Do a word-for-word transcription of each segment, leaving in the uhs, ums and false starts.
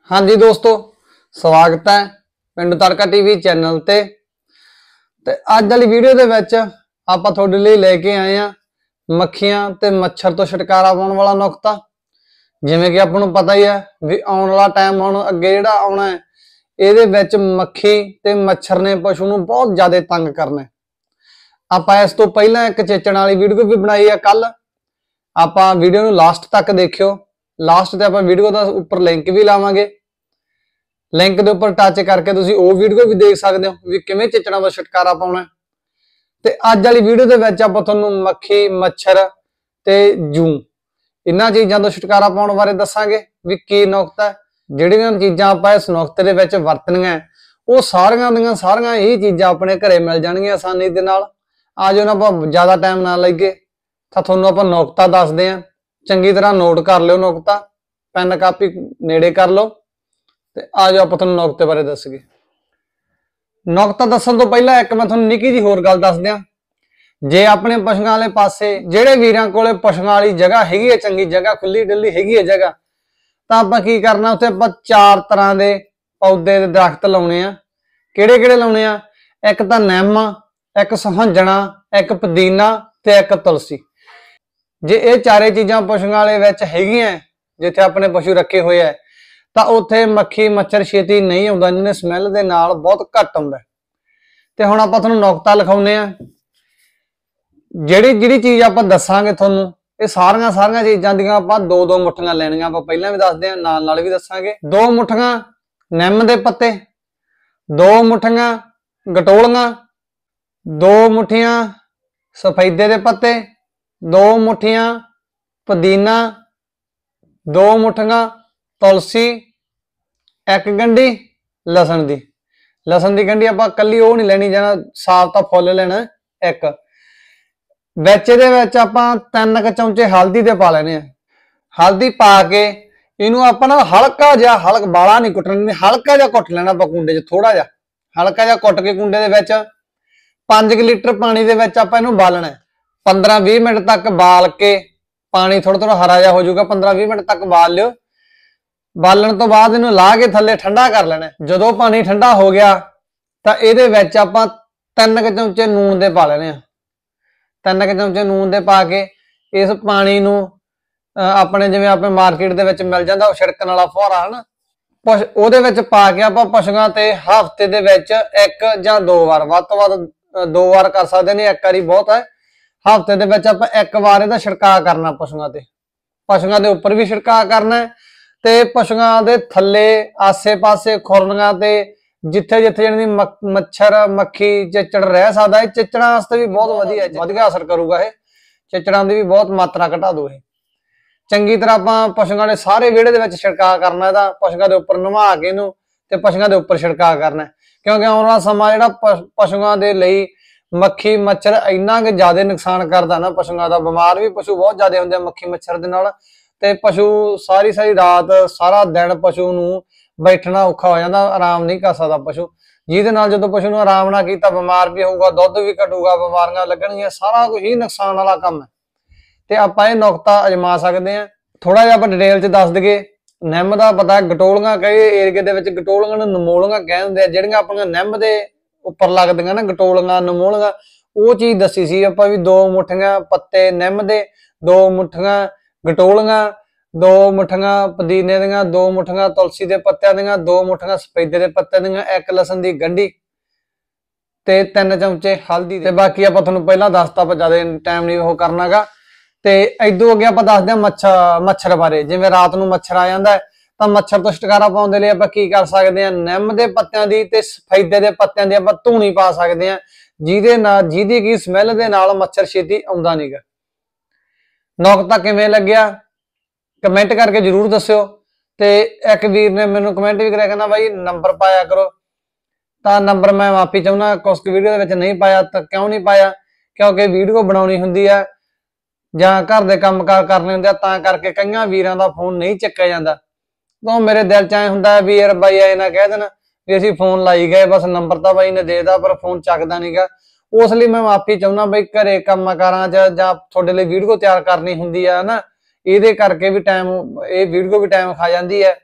हाँ जी दोस्तों, स्वागत है पिंड तड़का टीवी चैनल ते ते अज वाली वीडियो दे विच आपां तुहाडे लई लेके आए हैं मक्खियां ते मच्छर तो छुटकारा पाउण वाला नुक्ता। जिवें कि आपां नूं पता ही है भी आउण वाला टाइम हुण अगे जिहड़ा आउणा है, इहदे विच मक्खी ते मच्छर ने पशु नूं बहुत ज़्यादा तंग करना है। आपां इस तो पहलां एक चेचण वाली वीडियो भी बनाई है कल, आपां वीडियो नूं लास्ट तक देखियो। लास्ट ते आपां वीडियो दा उपर लिंक भी लावांगे, लिंक के उपर टच करके तुसीं वो वीडियो भी देख सकते हो भी किवें चिचड़ां दा छुटकारा पाउणा। ते अज वाली वीडियो दे विच आपां तुहानूं मक्खी मच्छर ते जूं इन्हां चीज़ां तो छुटकारा पाउण बारे दस्सांगे भी की नुक्ता है। जिहड़ियां चीज़ां आपां इस नुक्ते दे विच वरतणीआं वो सारियां दियां सारियां ही चीज़ां अपने घरे मिल जाणगीआं आसानी दे नाल। आ जाओ आपां ज़्यादा टाइम ना लईए तां तुहानूं आपां नुक्ता दसदे हां, चंगी तरह नोट कर लिओ नुक्ता, पैन कापी नेड़े कर लो ते आ जाओ आपां तुहानूं नुक्ते बारे दस्सगे। नुक्ता दस्सण तो पहला एक मैं तुहानूं निक्की जी होर गल दस दियां। जे अपने पशुआं वाले पासे जिहड़े वीरां कोले पशुआं वाली जगह हैगी है, चंगी जगह खुली डुली हैगी है जगह, तां आपां की करना उत्थे आपां चार तरह दे पौधे दे दरख्त लाउणे आ। किहड़े किहड़े लाउणे आ? एक तां निम, एक सुहंजना, एक पुदीना ते एक तुलसी। जे ये चारे चीज़ां पशुआं वाले विच हैगियां, जिथे अपने पशु रखे हुए है, तां उत्थे मक्खी मच्छर छेती नहीं आउंदा, इन्हां स्मैल दे नाल बहुत घट आउंदा। ते हुण आपां तुहानूं नुक्ता लिखाउने आ। जिहड़ी जिहड़ी चीज़ आपां दस्सांगे तुहानूं, ये सारियां सारियां चीज़ां दियां आपां दो दो मुठियां लैणियां। आपां पहिलां भी दसदे हां, नाल नाल भी दस्सांगे। दो मुठियां निम दे पत्ते, दो मुठियां गटोलियां, दो मुठियां सफेदे दे पत्ते, दो मुठियां पुदीना, दो मुठियां तुलसी, एक गंढी लसन दी। लसन दी गंढी आपां कल्ली वो नहीं लैनी, जाना साफ तां फुल लेना एक। विच दे विच आपां तीन क चमचे हल्दी दे पा लेने। हल्दी पा के इनू आपां ना हल्का जिहा हल्का बाला नहीं कुटना, हल्का जिहा कुट लेना आपां कुंडे च, थोड़ा जिहा हल्का जिहा कुट के कुंडे दे विच पांच लीटर पानी दे विच आपां इनू बालना। पंद्रह बीस मिनट तक बाल के पानी थोड़ा थोड़ा हरा जिहा हो जाऊगा, पंद्रह बीस मिनट तक बाल लियो। बालन तो बाद इनू ला के थल्ले ठंडा कर लेना। जदों पानी ठंडा हो गया तां इहदे विच आपां तीन क चमचे नून दे पा लेने। तीन क चमचे नून दे पा के इस पानी नू अपने जिवें अपने मार्केट दे विच मिल जांदा छिड़कण वाला फुहारा है ना, पश उहदे विच पा के आपां पशुआं ते हफ्ते दे विच एक जां दो वार, वध तों वध दो वार कर सकदे ने, एक वारी बहुत है। हफ्ते दे विच आपां एक वार इहदा छिड़काव करना पशुआं ते। पशुआं दे उपर भी छिड़काव करना है ते पशुआं दे थल्ले आसे पासे खुरलियां ते जिथे जिथे जानी मच्छर मक्खी चिचड़ रह सकदा है, चिचड़ां वास्ते भी बहुत वधिया वधिया असर करूगा। ये चिचड़ां दी भी बहुत मात्रा घटा दो। ये चंगी तरह आपां पशुआं दे सारे विहड़े दे विच छिड़काव करना इहदा, पशुआं दे उपर नवा के इहनूं ते पशुआं दे उपर छिड़काव करना है। क्योंकि आउण वाला समां जिहड़ा पशुआं दे लई मक्खी मच्छर इन्ना कि ज्यादा नुकसान करता ना, पशुआं दा बीमार भी पशु बहुत ज्यादा होंदे मक्खी मच्छर दे नाल। ते पशु सारी सारी रात सारा दिन पशु नूं बैठना औखा हो जाता, आराम नहीं कर सकता पशु, जिहदे नाल जदों पशु नूं आराम ना कीता बीमार भी होऊगा, दुध भी घटूगा, बीमारियां लगणगियां, सारा कुछ ही नुकसान वाला काम है। ते आपां इह नुक्ता अजमा सकदे हां। थोड़ा जिहा आपां डिटेल च दस दईए। निम दा पता गटोलियां, कई एरिए दे विच गटोलियां नूं नमोलियां कह दिंदे आ, जिहड़ियां अपणियां निम दे उपर लगदियां ना गटोलियां नमोलियां, वो चीज़ दसी सी आपां भी दो मुठियां पत्ते निम दे, दो मुठियां गटोलियां, दो मुठियां पुदीने दियां, दो मुठियां तुलसी दे पत्तियां दियां, दो मुठियां सफेदे दे पत्ते दियां, एक लसन दी गंढी ते तीन चमचे हल्दी ते बाकी आपां तुहानूं पहलां दसता, आपां ज़्यादा टाइम नहीं वो करनागा। ते इदों अगे आपां दसदे हां मच्छर मच्छर बारे। जिवें रात नूं मच्छर आ जांदा है तां मच्छर तो छुटकारा पाउण दे लई आपां की कर सकदे हां, निम दे पत्तियां दी ते सफेदे दे पत्तियां दी आपां धूनी पा सकदे हां, जिहदे नाल जिहदी की स्मैल दे नाल मच्छर छेती आउंदा नहीं गा। नुक्ता किवें लग्गिया कमेंट करके जरूर दस्सिओ। ते एक वीर ने मैनूं कमेंट भी करिया, कहना भाई नंबर पाया करो, तां नंबर मैं माफी चाहुंदा कुछ वीडियो दे विच नहीं पाया। तां क्यों नहीं पाया? क्योंकि वीडियो बनाउणी हुंदी है जां घर दे काम कार करने हुंदे, तां करके कईयां वीरां दा फोन नहीं चुक्किया जांदा। तो मेरे दिल च ऐ हुंदा है भी यार बाई ऐ ना कह देना भी असीं फोन लाई गए, बस नंबर तां बाई ने देता पर फोन चकदा नहीं गा। उस लई मैं माफी चाहुंदा बई, घरे काम कारां च जां तुहाडे लई वीडियो तैयार करनी हुंदी है ना, इहदे करके भी टाइम ये वीडियो भी टाइम खा जाती है।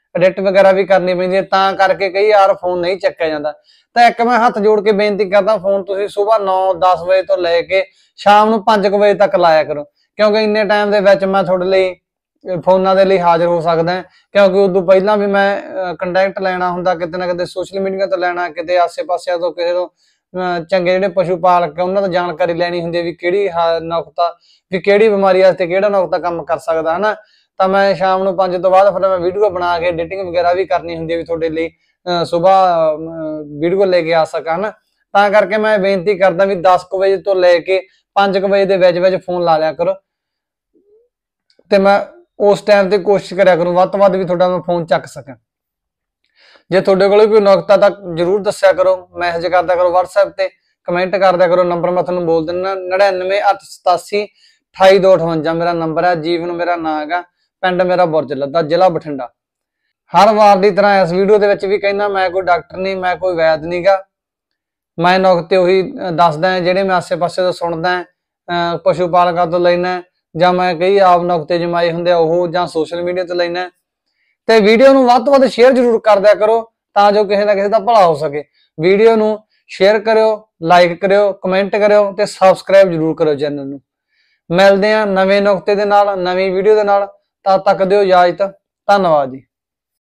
एडिट वगैरह भी करनी पैंदी है, तां करके कई यार फोन नहीं चक्या जाता। तो एक मैं हथ जोड़ के बेनती करदा, फोन तुसीं सुबह नौ दस बजे तो लैके शाम नूं पांच बजे तक लाया करो, क्योंकि इन्ने टाइम दे विच मैं तुहाडे लई फोनां दे लई हाज़र हो सकदा है। क्योंकि उदों पहिलां भी मैं कंटैक्ट लैना हुंदा, किते ना किते सोशल मीडिया तो लैना, किते आसे पासे तो किसे तो चंगे जिहड़े पशु पालक उन्हां तों जानकारी लैनी हुंदी भी किहड़ी नुक्ता भी किहड़ी बीमारी वास्ते किहड़ा नुक्ता काम कर सकदा है ना। तो मैं शाम नूं पांच तो बाद फिर मैं वीडियो बना के एडिटिंग वगैरह भी करनी हुंदी भी तुहाडे लई सुबह वीडियो लेके आ सकां ना। तां करके मैं बेनती करदा भी दस बजे तो लैके पांच बजे दे विच विच फोन ला लिया करो, ते मैं उस टाइम ते कोशिश करिया करूं वध तों वध भी तुहाडा मैं फोन चक सकां। जे तुहाडे कोल कोई नुक्ता तां जरूर दस्सिया करो, मैसेज करदा करो व्हाट्सएप ते, कमेंट करदा करो। नंबर मैं तुहानूं बोल दिंदा नड़िनवे अठ सतासी अठाई दो अठवंजा मेरा नंबर है। जीवन मेरा नाम है, पिंड मेरा बुरज लद्दा, जिला बठिंडा। हर वार की तरह इस वीडियो के भी कहना, मैं कोई डॉक्टर नहीं, मैं कोई वैद नहीं गा, मैं नुक्ते उही दसदा जिहड़े मैं आसे पासे तो सुनदा पशु पालकों तो लैना, जां मैं कई आप नुक्ते जमाए हुंदे ओह जां सोशल मीडिया तो लैना। ते वीडियो नूं वध तों वध शेयर जरूर कर दिया करो, तां जो किसी ना किसी दा भला हो सके। वीडियो नूं शेयर करियो, लाइक करियो, कमेंट करियो ते सबसक्राइब जरूर करियो चैनल नूं। मिलदे हां नवें नुक्ते दे नाल, नवीं वीडियो दे नाल। तद तक दिओ इजाजत, धन्नवाद जी।